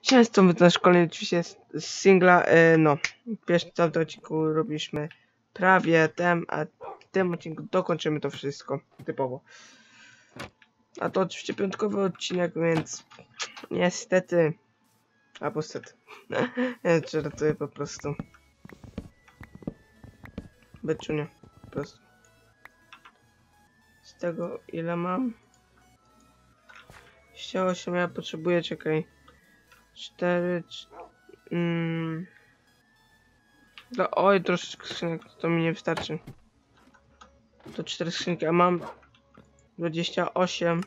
Często my na szkole oczywiście z singla, no, pierwszy w tamtym odcinku robiliśmy prawie a w tym odcinku dokończymy to wszystko, typowo. A to oczywiście piątkowy odcinek, więc niestety, albo stety, czy ratuję po prostu. Beczunie, po prostu. Z tego ile mam? 28, ja potrzebuję, czekaj, 4, no, oj, troszeczkę skrzynek, to mi nie wystarczy. To 4 skrzynki, a mam 28.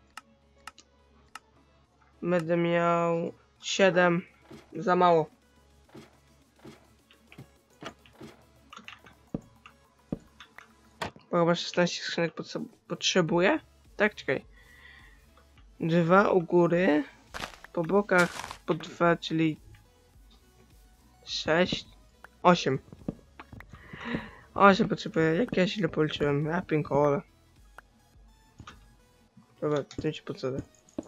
Będę miał 7. Za mało. Bo chyba 16 skrzynek potrzebuję? Tak, czekaj. 2 u góry. Po bokach po 2, czyli 6. 8. 8 potrzebuję. Jak ja źle policzyłem? Ja pinkole. Dobra, tym ci podsadę.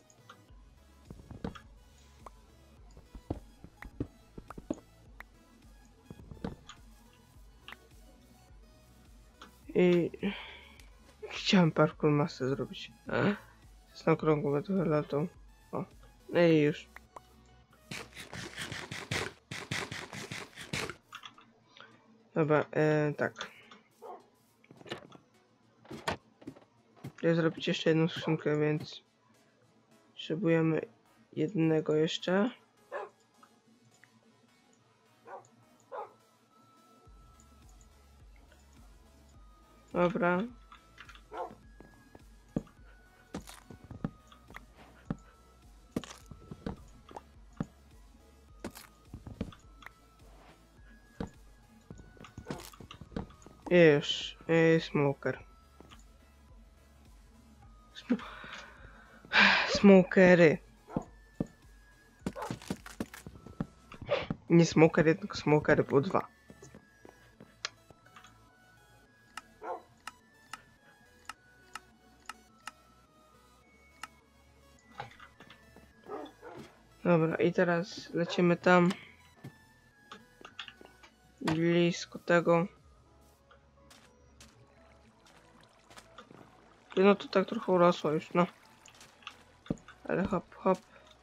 I chciałem parkour masę zrobić. Jest na okrągło, będę latał. O, no i już. Dobra, tak. Chcę zrobić jeszcze jedną skrzynkę, więc potrzebujemy jednego jeszcze. Dobra. Już, smoker. Smokery. Nie smokery, tylko smokery po 2. Dobra, i teraz lecimy tam. Blisko tego. No to tak trochę urosło już, no. Ale hop, hop.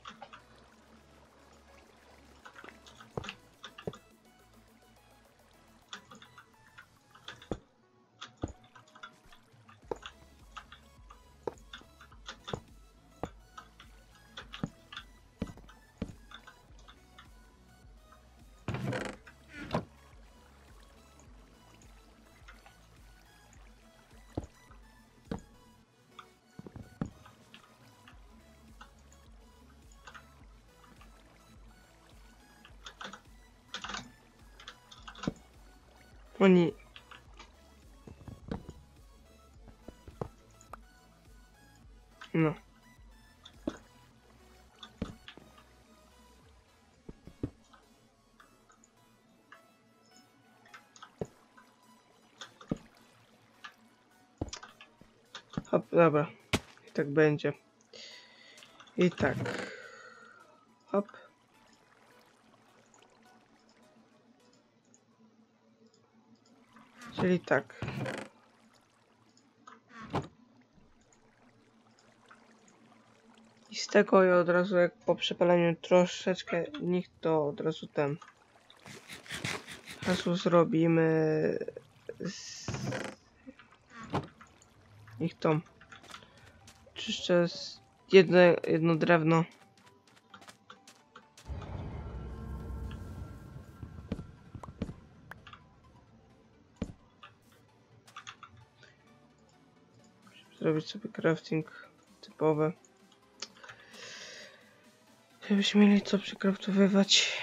Oni... No. Hop, dobra. I tak będzie. I tak. Hop. Czyli tak. I z tego ja od razu, jak po przepaleniu troszeczkę niech to od razu ten hasło zrobimy niech to czyszczę jedno drewno. Zrobić sobie crafting typowy. Żebyśmy mieli co przekraftowywać.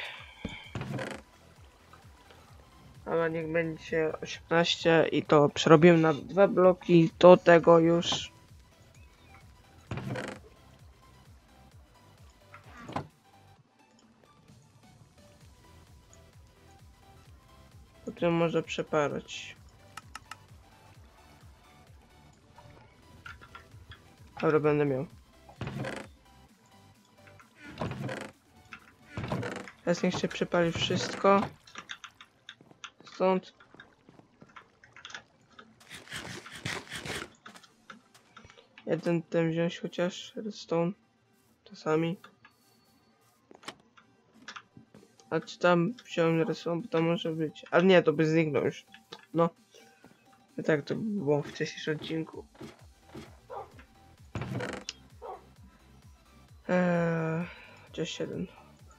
Ale niech będzie 18 i to przerobimy na 2 bloki do tego już. Potem może przeparać. Dobra, będę miał. Teraz niech się przepali wszystko. Stąd. Jeden ten wziąć chociaż. Redstone. Czasami. A czy tam wziąłem redstone? Bo tam może być. Ale nie, to by zniknął już. No. I tak to było w wcześniejszym odcinku. Chociaż jeden.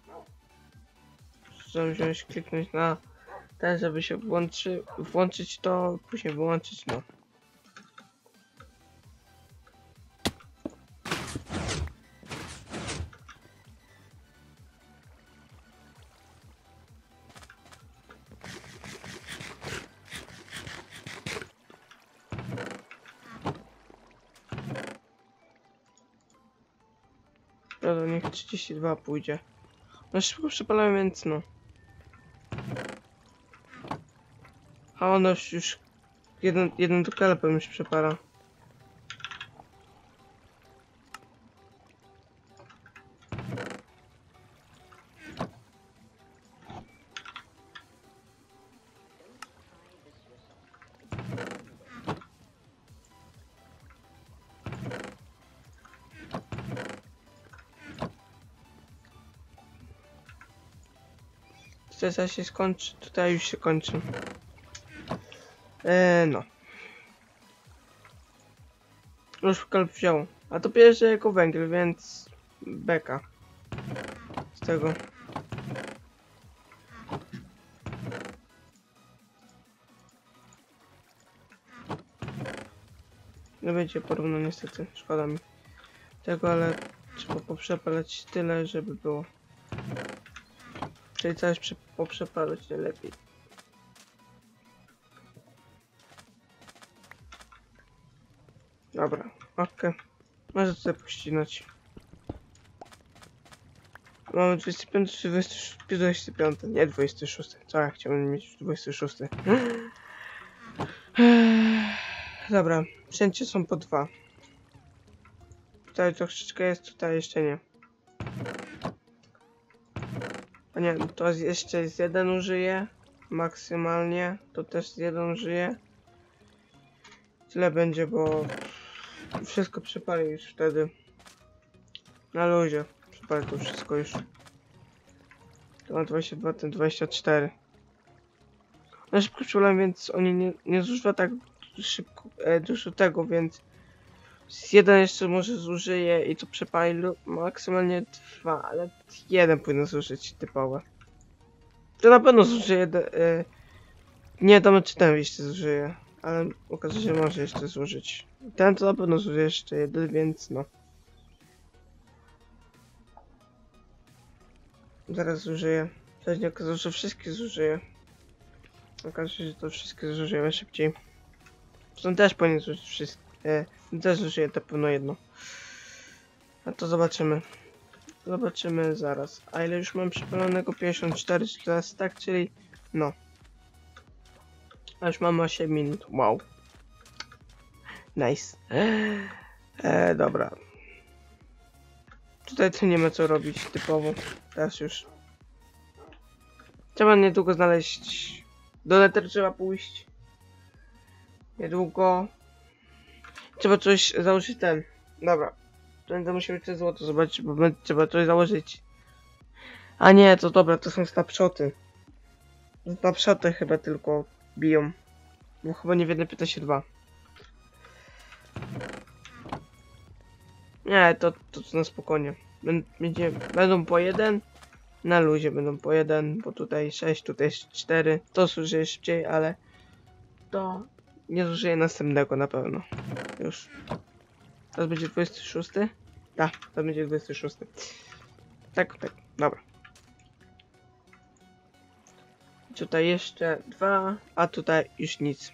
Muszę wziąć, kliknąć na ten, żeby się włączyć to, później wyłączyć, no. Dobra, niech 32 pójdzie. No szybko przepalałem, więc no. A ono już jeden do kalepem już przepala. Tutaj zaś się skończy, tutaj już się kończy. No. Już kalp wziął. A to bierze jako węgiel, więc beka. Z tego. Nie będzie porówno niestety, szkoda mi tego, ale trzeba poprzepalać tyle, żeby było. Czyli coś poprzepalać najlepiej. Dobra, okej. Może tutaj pościnać. Mamy 25 czy 25, nie 26. Co ja chciałbym mieć 26. Dobra, wszędzie są po 2. Tutaj troszeczkę jest, tutaj jeszcze nie. A nie, to jeszcze jest jeden użyje. Maksymalnie. To też jeden użyje. Tyle będzie, bo wszystko przepali już wtedy. Na luzie. Przepali to wszystko już. To ma 22, ten 24. Na szybko przepalałem, więc oni nie zużywa tak szybko, dużo tego, więc jeden jeszcze może zużyje i to przepali maksymalnie 2, ale jeden powinien zużyć typowe. To na pewno zużyje, nie damy czy ten jeszcze zużyje, ale okaże się, że może jeszcze zużyć. Ten to na pewno zużyje jeszcze jeden, więc no. Zaraz zużyję. Pewnie okaże się, że wszystkie zużyje. Okaże się, że to wszystkie zużyjemy szybciej. Ten też powinien zużyć wszystkie. Ten też zużyje na pewno jedno. A to zobaczymy. Zobaczymy zaraz. A ile już mam przypalonego? 54, teraz tak, czyli no. A już mam 8 minut. Wow. Nice. Dobra. Tutaj to nie ma co robić typowo. Teraz już. Trzeba niedługo znaleźć. Do Nether trzeba pójść. Niedługo. Trzeba coś założyć ten. Dobra. To będę musiał jeszcze złoto zobaczyć, bo trzeba coś założyć. A nie, to dobra, to są snapshoty. Snapshoty chyba tylko biją. Bo chyba nie w 1.15.2. Nie, to na spokojnie. Będą po jeden. Na luzie będą po jeden, bo tutaj 6, tutaj 4. To zużyje szybciej, ale to nie zużyje następnego na pewno. Już. Teraz będzie 26? Tak, to będzie 26. Tak, dobra. Tutaj jeszcze 2, a tutaj już nic.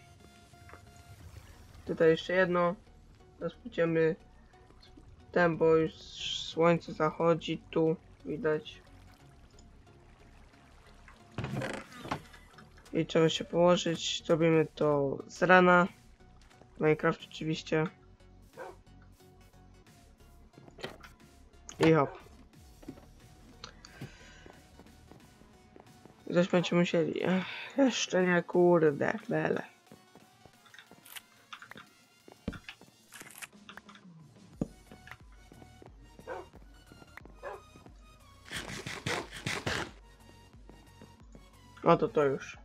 Tutaj jeszcze jedno. Teraz pójdziemy ten, bo już słońce zachodzi, tu widać. I trzeba się położyć. Zrobimy to z rana. Minecraft oczywiście. I hop. Coś będziemy musieli. Jeszcze nie, kurde, bele. No to już.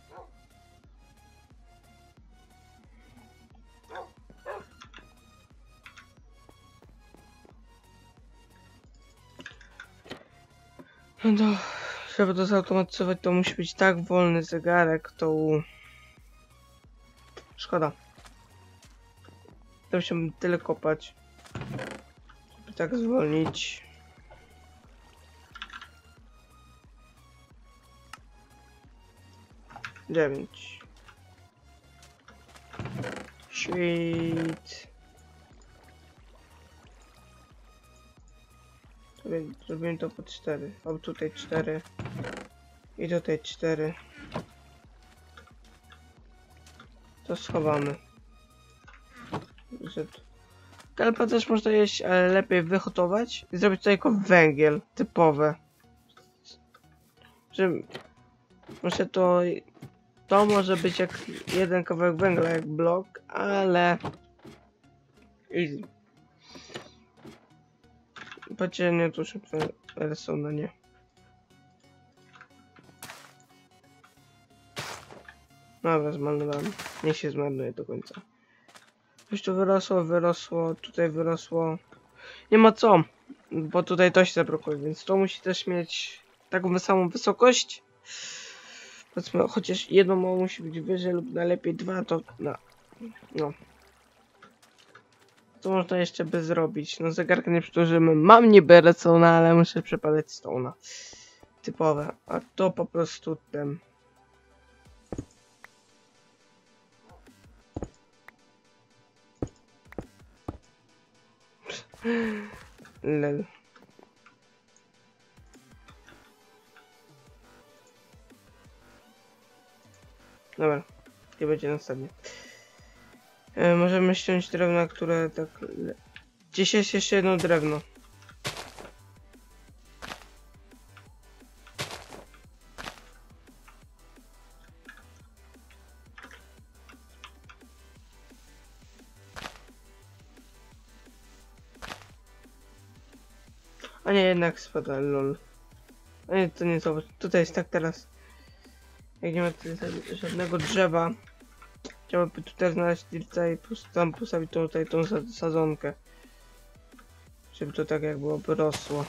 No to, żeby to zautomatyzować, to musi być tak wolny zegarek, to... Szkoda. To musiałbym tyle kopać, żeby tak zwolnić. Dziewięć. Sweet. Zrobiłem to po 4. O, tutaj 4. I tutaj 4. To schowamy. Kelpa też można jeść, ale lepiej wyhotować i zrobić to jako węgiel typowe. Że może to może być jak jeden kawałek węgla, jak blok, ale easy. Patrzcie, to szybko są na nie. Dobra, zmarnowałem. Nie się zmarnuje do końca. Już tu wyrosło, tutaj wyrosło. Nie ma co, bo tutaj to się zablokuje, więc to musi też mieć taką samą wysokość. Powiedzmy, chociaż jedno musi być wyżej lub najlepiej dwa, to no. Co można jeszcze by zrobić? No zegarka nie przyłożymy. Mam niby redstone'a, ale muszę przepalać stone'a. Typowe. A to po prostu ten. Lel. Dobra. Nie będzie następnie. Możemy ściąć drewna, które tak... Gdzieś jest jeszcze jedno drewno. A nie, jednak spada, lol. A nie, to nie zobacz. Tutaj jest tak teraz. Jak nie ma tutaj żadnego drzewa. Chciałbym tutaj znaleźć dirta i tam postawić tutaj tą sadzonkę. Żeby to tak jak byłoby rosło.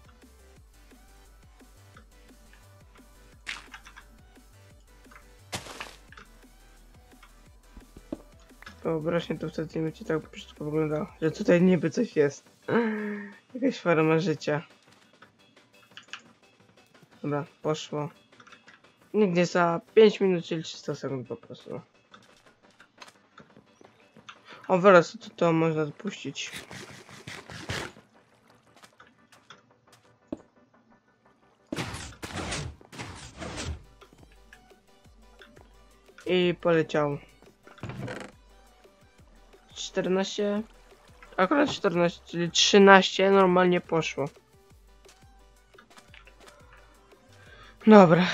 Wyobraźcie, to wtedy nie będzie tak wszystko wyglądało, że tutaj niby coś jest. Jakaś forma życia. Dobra, poszło. Nigdzie za 5 minut, czyli 300 sekund po prostu. O, wyraz to można dopuścić. I poleciał. 14. Akurat 14, czyli 13 normalnie poszło. Dobra.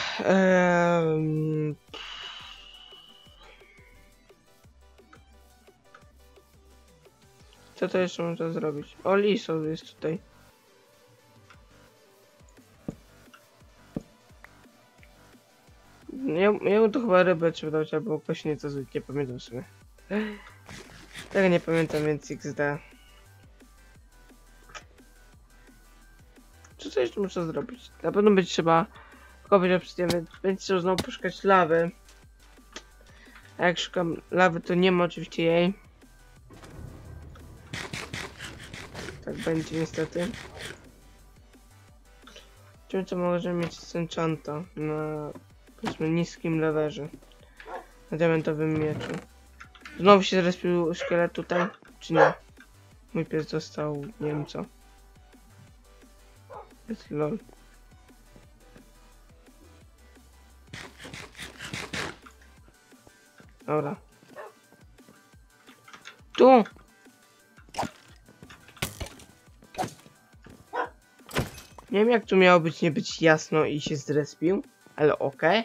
Co to jeszcze można zrobić? O, liso jest tutaj. Ja mu to chyba rybę trzeba dać, albo kośnicę, nie pamiętam w sumie. Tego nie pamiętam, więc XD. Co jeszcze muszę zrobić? Na pewno będzie trzeba kopać obsydian, będzie trzeba znowu poszukać lawy. A jak szukam lawy, to nie ma oczywiście jej. Tak będzie niestety. Czym co możemy mieć z enchanta na, powiedzmy, niskim leverze. Na diamentowym mieczu. Znowu się zrespił szkielet tutaj, czy nie? Mój pies został, nie wiem co. Jest lol. Dobra. Tu! Nie wiem jak tu miało być nie być jasno i się zrespił, Ale okej.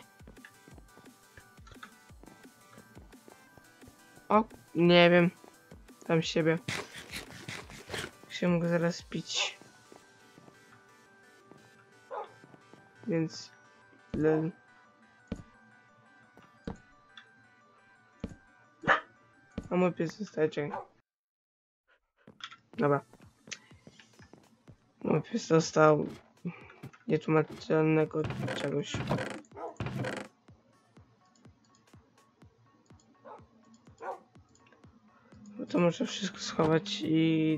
O, nie wiem. Tam siebie. Się mogę zaraz pić. Więc... A mój pies zostaje, czekaj. Dobra. Mój pies dostał nietłumaczalnego czegoś. Bo to muszę wszystko schować i...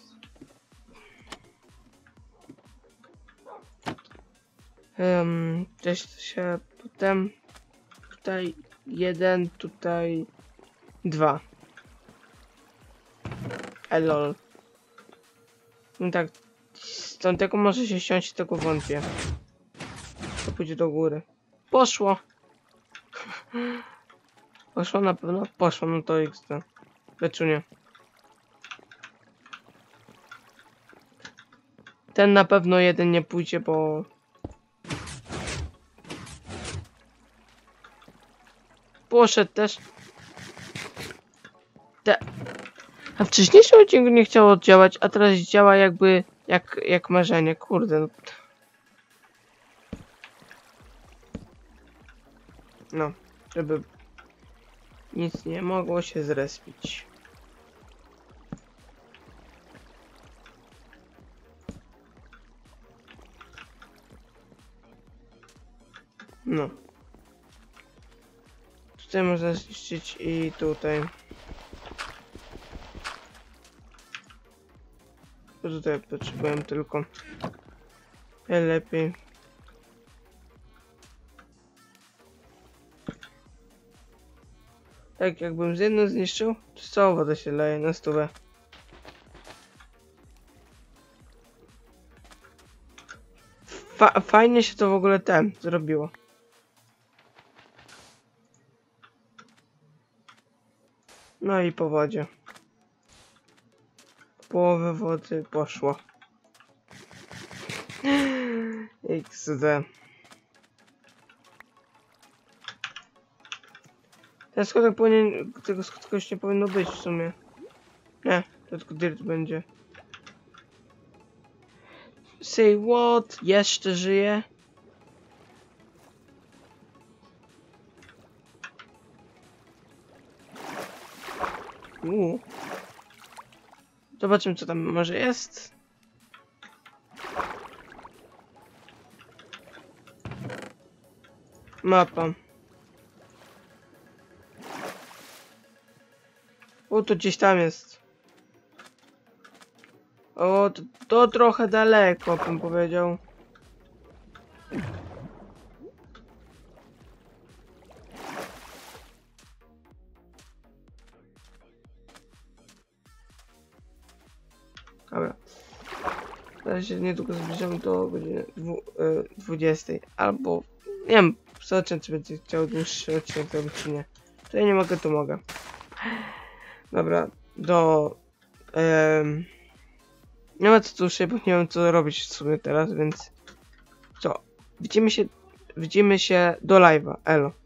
Cześć się potem... Tutaj 1, tutaj 2. Lol. No tak, z tamtego może się ściąć, tylko wątpię. To pójdzie do góry. Poszło! Poszło na pewno? Poszło, no to XD. Lecz nie. Ten na pewno jeden nie pójdzie, bo... Poszedł też. A w wcześniejszym odcinku nie chciało działać, a teraz działa jakby... Jak marzenie, kurde. No, żeby... Nic nie mogło się zrespić. No. Tutaj można zniszczyć i tutaj. Bo tutaj potrzebuję tylko lepiej. Tak jakbym z jedną zniszczył, to z całą wodę się leje na stówę. Fajnie się to w ogóle zrobiło. No i po wodzie. Połowę wody poszło. XD. Ten schodek powinien... Tego schodka już nie powinno być w sumie. Nie, to tylko dirt będzie. Say what? Jeszcze żyje? Zobaczymy, co tam może jest. Mapa. O, to gdzieś tam jest. O, to trochę daleko, bym powiedział. Dobra. Teraz się niedługo zbliżamy do godziny 20. Albo... Nie wiem, zobaczę, czy będzie chciał dłuższy odcinek zrobić, czy nie. To ja nie mogę, to mogę. Dobra, nie ma co dłużej, bo nie wiem, co robić w sumie teraz, więc... Co? Widzimy się do live'a, elo.